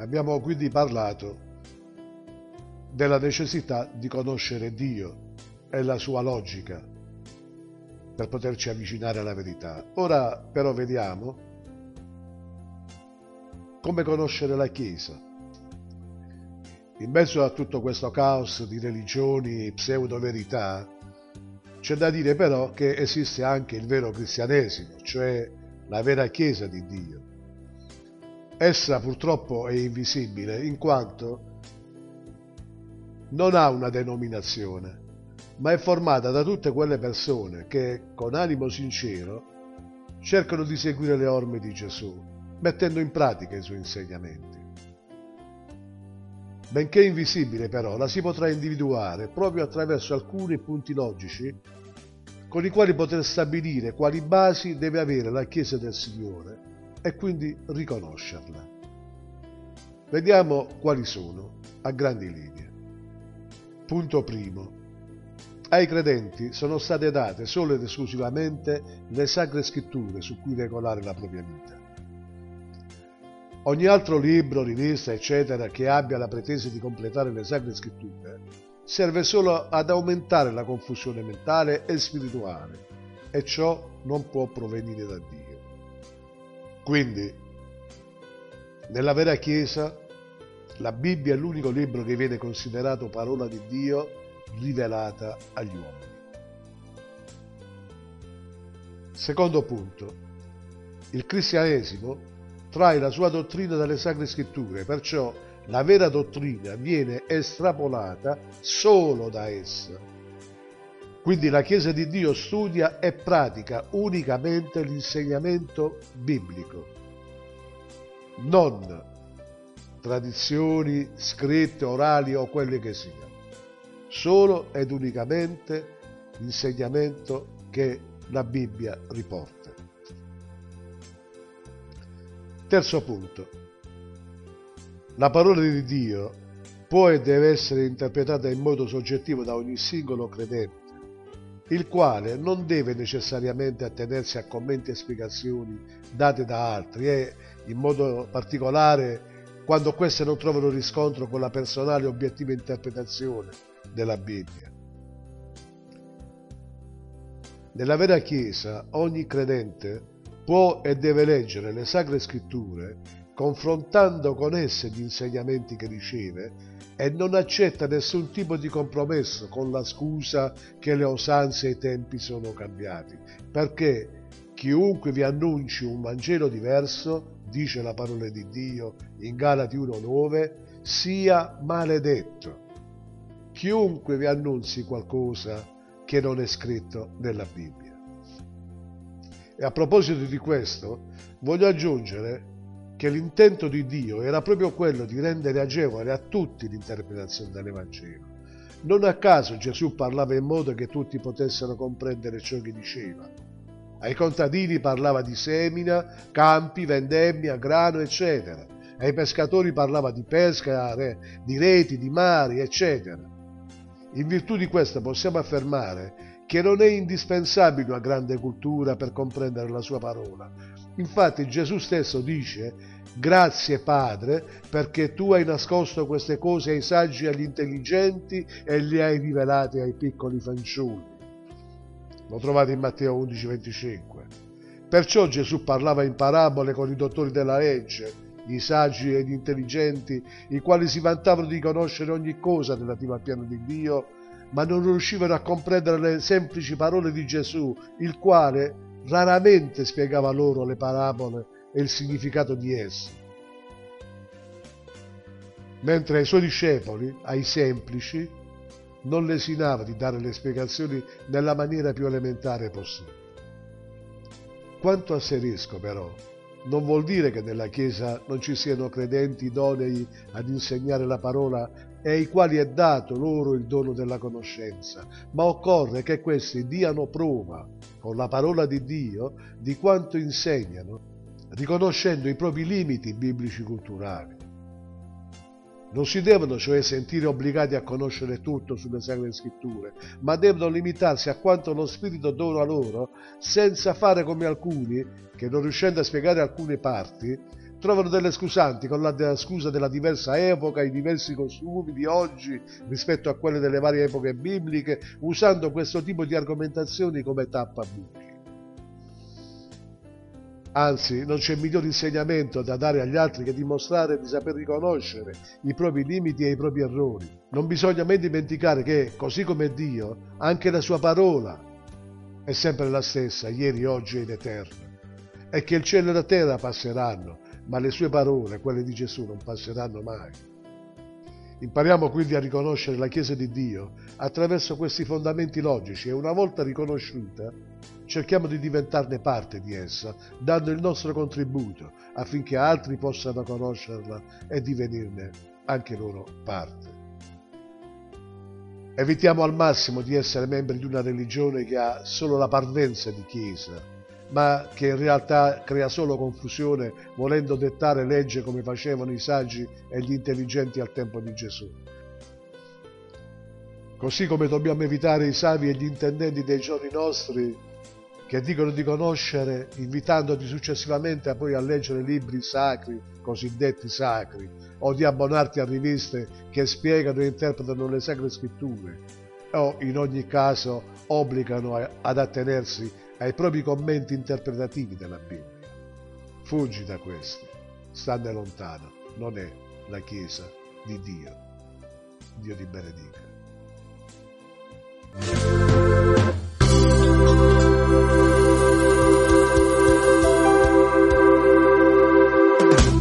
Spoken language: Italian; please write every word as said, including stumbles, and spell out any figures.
Abbiamo quindi parlato della necessità di conoscere Dio e la sua logica per poterci avvicinare alla verità. Ora però vediamo come conoscere la Chiesa. In mezzo a tutto questo caos di religioni, pseudo-verità, c'è da dire però che esiste anche il vero cristianesimo, cioè la vera Chiesa di Dio. Essa purtroppo è invisibile in quanto non ha una denominazione, ma è formata da tutte quelle persone che, con animo sincero, cercano di seguire le orme di Gesù, mettendo in pratica i suoi insegnamenti. Benché invisibile però, la si potrà individuare proprio attraverso alcuni punti logici con i quali poter stabilire quali basi deve avere la Chiesa del Signore e quindi riconoscerla. Vediamo quali sono, a grandi linee. Punto primo. Ai credenti sono state date solo ed esclusivamente le Sacre Scritture su cui regolare la propria vita. Ogni altro libro, rivista, eccetera, che abbia la pretesa di completare le Sacre Scritture serve solo ad aumentare la confusione mentale e spirituale, e ciò non può provenire da Dio. Quindi, nella vera Chiesa, la Bibbia è l'unico libro che viene considerato parola di Dio rivelata agli uomini. Secondo punto, il cristianesimo trae la sua dottrina dalle Sacre Scritture, perciò la vera dottrina viene estrapolata solo da essa. Quindi la Chiesa di Dio studia e pratica unicamente l'insegnamento biblico, non tradizioni scritte, orali o quelle che siano, solo ed unicamente l'insegnamento che la Bibbia riporta. Terzo punto. La parola di Dio può e deve essere interpretata in modo soggettivo da ogni singolo credente, il quale non deve necessariamente attenersi a commenti e spiegazioni date da altri e, in modo particolare, quando queste non trovano riscontro con la personale e obiettiva interpretazione della Bibbia. Nella vera Chiesa, ogni credente può e deve leggere le Sacre Scritture confrontando con esse gli insegnamenti che riceve e non accetta nessun tipo di compromesso con la scusa che le usanze e i tempi sono cambiati, perché chiunque vi annunci un Vangelo diverso, dice la parola di Dio in Galati uno nove, sia maledetto. Chiunque vi annunzi qualcosa che non è scritto nella Bibbia. E a proposito di questo, voglio aggiungere che l'intento di Dio era proprio quello di rendere agevole a tutti l'interpretazione dell'Evangelo. Non a caso Gesù parlava in modo che tutti potessero comprendere ciò che diceva. Ai contadini parlava di semina, campi, vendemmia, grano, eccetera. Ai pescatori parlava di pesca, di reti, di mari, eccetera. In virtù di questo possiamo affermare che non è indispensabile una grande cultura per comprendere la sua parola. Infatti Gesù stesso dice: grazie Padre, perché tu hai nascosto queste cose ai saggi e agli intelligenti e le hai rivelate ai piccoli fanciulli. Lo trovate in Matteo undici venticinque. Perciò Gesù parlava in parabole con i dottori della legge, i saggi e gli intelligenti, i quali si vantavano di conoscere ogni cosa relativa al piano di Dio, ma non riuscivano a comprendere le semplici parole di Gesù, il quale raramente spiegava loro le parabole e il significato di esse. Mentre ai suoi discepoli, ai semplici, non lesinava di dare le spiegazioni nella maniera più elementare possibile. Quanto asserisco però, non vuol dire che nella Chiesa non ci siano credenti idonei ad insegnare la parola e ai quali è dato loro il dono della conoscenza, ma occorre che questi diano prova con la parola di Dio di quanto insegnano, riconoscendo i propri limiti biblici culturali. Non si devono cioè sentire obbligati a conoscere tutto sulle Sacre Scritture, ma devono limitarsi a quanto lo Spirito dona loro, senza fare come alcuni che, non riuscendo a spiegare alcune parti, Trovano delle scusanti con la scusa della diversa epoca, i diversi costumi di oggi rispetto a quelle delle varie epoche bibliche, usando questo tipo di argomentazioni come tappabuchi. Anzi, non c'è miglior insegnamento da dare agli altri che dimostrare di saper riconoscere i propri limiti e i propri errori. Non bisogna mai dimenticare che, così come Dio, anche la sua parola è sempre la stessa, ieri, oggi e in eterno, e che il cielo e la terra passeranno, ma le sue parole, quelle di Gesù, non passeranno mai. Impariamo quindi a riconoscere la Chiesa di Dio attraverso questi fondamenti logici e una volta riconosciuta cerchiamo di diventarne parte di essa, dando il nostro contributo affinché altri possano conoscerla e divenirne anche loro parte. Evitiamo al massimo di essere membri di una religione che ha solo la parvenza di Chiesa, ma che in realtà crea solo confusione volendo dettare legge come facevano i saggi e gli intelligenti al tempo di Gesù. Così come dobbiamo evitare i savi e gli intendenti dei giorni nostri che dicono di conoscere, invitandoti successivamente a poi a leggere libri sacri, cosiddetti sacri, o di abbonarti a riviste che spiegano e interpretano le sacre scritture, o in ogni caso obbligano ad attenersi ai propri commenti interpretativi della Bibbia. Fuggi da questi, stanne lontano, non è la Chiesa di Dio. Dio ti benedica.